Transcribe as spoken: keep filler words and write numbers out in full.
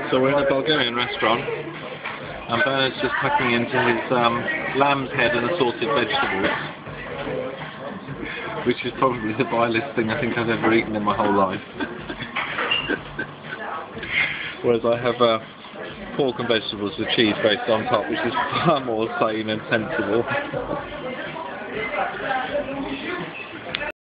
So we're in a Bulgarian restaurant, and Bernard's just tucking into his um, lamb's head and assorted vegetables, which is probably the vilest thing I think I've ever eaten in my whole life. Whereas I have uh, pork and vegetables with cheese based on top, which is far more sane and sensible.